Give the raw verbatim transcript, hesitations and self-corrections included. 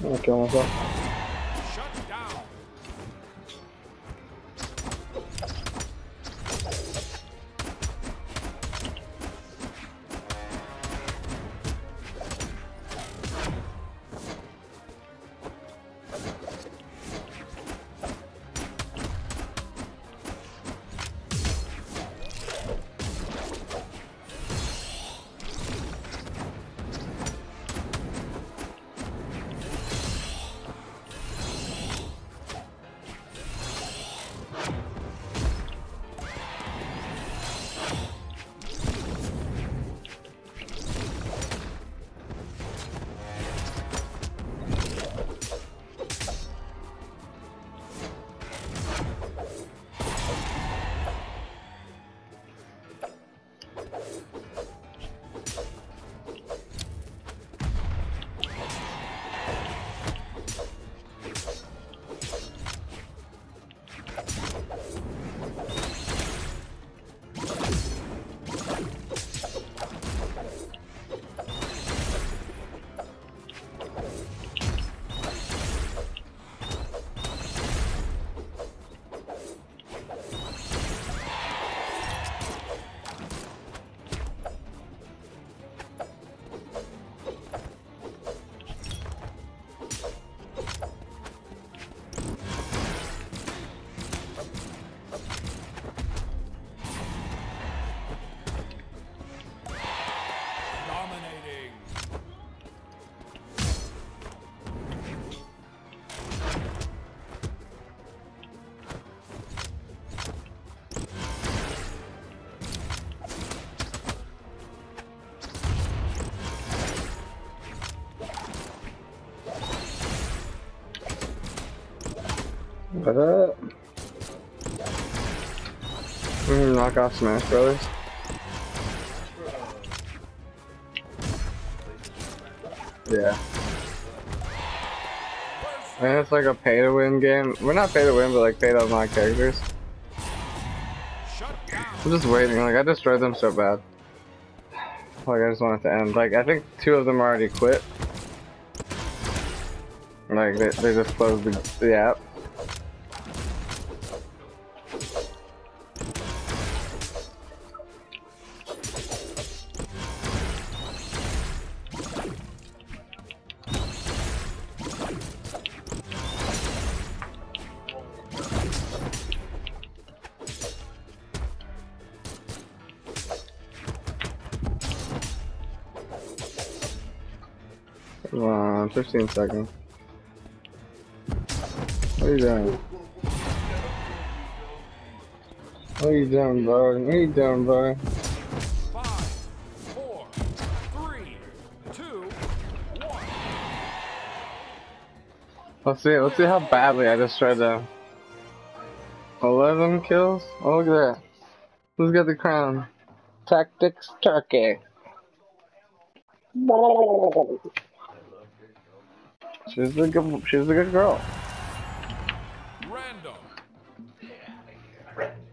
gonna kill myself. Shut down. Dominating. What up? Mm, knock off Smash Brothers. Yeah. And it's like a pay to win game. We're not pay to win, but like pay to unlock characters. Shut down. I'm just waiting. Like I destroyed them so bad. Like I just want it to end. Like I think two of them already quit. Like they they just closed the, the app. Come on, fifteen seconds. What are you doing? What are you doing, bro? What are you doing, bro? Five, four, three, two, one. Let's see. Let's see how badly I destroyed them. Eleven kills. Oh, look at that. Who's got the crown? Tactics Turkey. She's a good. She's a good girl. Random.